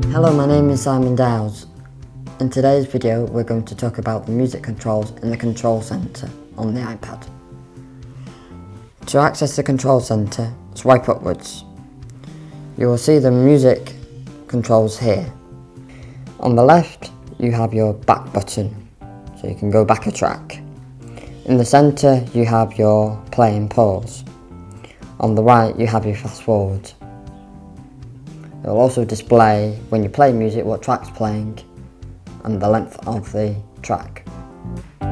Hello, my name is Simon Dowes. In today's video we're going to talk about the music controls in the control centre on the iPad. To access the control centre, swipe upwards. You will see the music controls here. On the left you have your back button, so you can go back a track. In the centre you have your play and pause. On the right you have your fast forward. It will also display, when you play music, what track's playing and the length of the track.